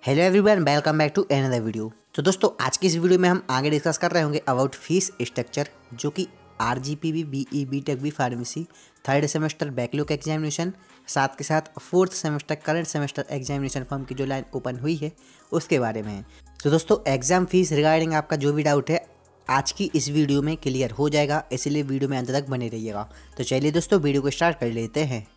Hello everyone, welcome back to another video. तो दोस्तों आज की इस वीडियो में हम आगे डिस्कस कर रहे होंगे अबाउट फीस स्ट्रक्चर, जो कि RGPV BE BTech B pharmacy third semester backlog examination, साथ के साथ fourth semester current semester examination form की जो लाइन ओपन हुई है उसके बारे में है। तो दोस्तों एग्जाम फीस रिगार्डिंग आपका जो भी डाउट है आज की इस वीडियो में क्लियर हो जाएगा, इसलिए वीडियो में अंत तक बने रहिएगा। तो चलिए दोस्तों वीडियो को स्टार्ट कर लेते हैं।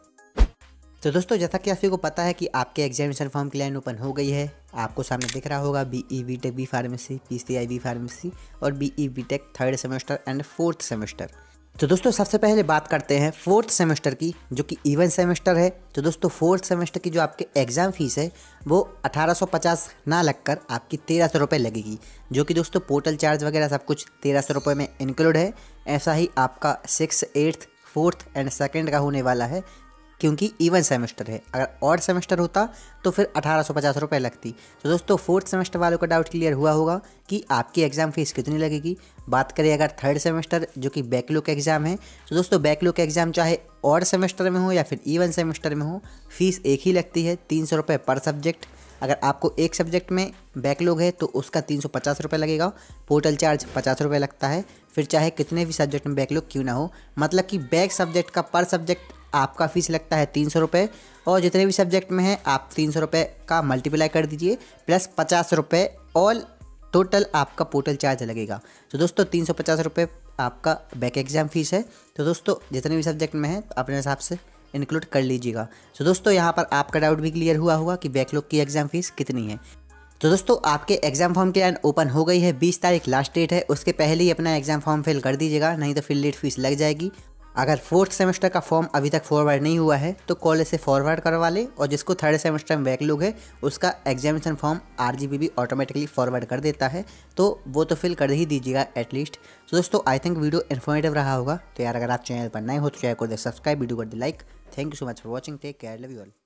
तो दोस्तों जैसा कि आप सभी को पता है कि आपके एग्जामिनेशन फॉर्म की लाइन ओपन हो गई है। आपको सामने दिख रहा होगा BE BTech B pharmacy, PCI B pharmacy और BE BTech third semester and fourth semester. तो दोस्तों सबसे पहले बात करते हैं फोर्थ सेमेस्टर की, जो कि इवन सेमेस्टर है। तो दोस्तों फोर्थ सेमेस्टर की जो आपके एग्ज़ाम फीस है वो 1850 ना लगकर आपकी 1300 रुपये लगेगी, जो कि दोस्तों पोर्टल चार्ज वगैरह सब कुछ 1300 रुपये में इंक्लूड है। ऐसा ही आपका 6th, 8th, 4th and 2nd का होने वाला है, क्योंकि इवन सेमेस्टर है। अगर ऑड सेमेस्टर होता तो फिर 1850 रुपये लगती। तो दोस्तों फोर्थ सेमेस्टर वालों का डाउट क्लियर हुआ होगा कि आपकी एग्ज़ाम फीस कितनी लगेगी। बात करें अगर थर्ड सेमेस्टर जो कि बैकलॉग एग्ज़ाम है, तो दोस्तों बैकलॉग एग्ज़ाम चाहे ऑड सेमेस्टर में हो या फिर इवन सेमेस्टर में हो, फीस एक ही लगती है, 300 रुपये पर सब्जेक्ट। अगर आपको एक सब्जेक्ट में बैकलॉग है तो उसका 350 रुपये लगेगा, पोर्टल चार्ज 50 रुपये लगता है। फिर चाहे कितने भी सब्जेक्ट में बैकलॉग क्यों ना हो, मतलब कि बैक सब्जेक्ट का पर सब्जेक्ट आपका फ़ीस लगता है 300 रुपये, और जितने भी सब्जेक्ट में है आप 300 रुपये का मल्टीप्लाई कर दीजिए प्लस 50 रुपये, ऑल टोटल आपका पोर्टल चार्ज लगेगा। तो दोस्तों 350 रुपये आपका बैक एग्ज़ाम फ़ीस है। तो दोस्तों जितने भी सब्जेक्ट में है अपने हिसाब से इंक्लूड कर लीजिएगा। तो दोस्तों यहाँ पर आपका डाउट भी क्लियर हुआ होगा कि बैकलॉग की एग्ज़ाम फ़ीस कितनी है। तो दोस्तों आपके एग्ज़ाम फॉर्म की लाइन ओपन हो गई है, 20 तारीख लास्ट डेट है। उसके पहले ही अपना एग्ज़ाम फॉर्म फिल कर दीजिएगा, नहीं तो फिर लेट फीस लग जाएगी। अगर फोर्थ सेमेस्टर का फॉर्म अभी तक फॉरवर्ड नहीं हुआ है तो कॉलेज से फॉरवर्ड करवा ले, और जिसको थर्ड सेमेस्टर में बैकलॉग है उसका examination form RGPV automatically forward कर देता है, तो वो तो फिल कर ही दीजिएगा एटलीस्ट। तो दोस्तों आई थिंक वीडियो इन्फॉर्मेटिव रहा होगा। तो यार अगर आप चैनल पर नए हो तो चैनल को सब्सक्राइब, वीडियो कर दे like. Thank you so much for watching, take care, love you all.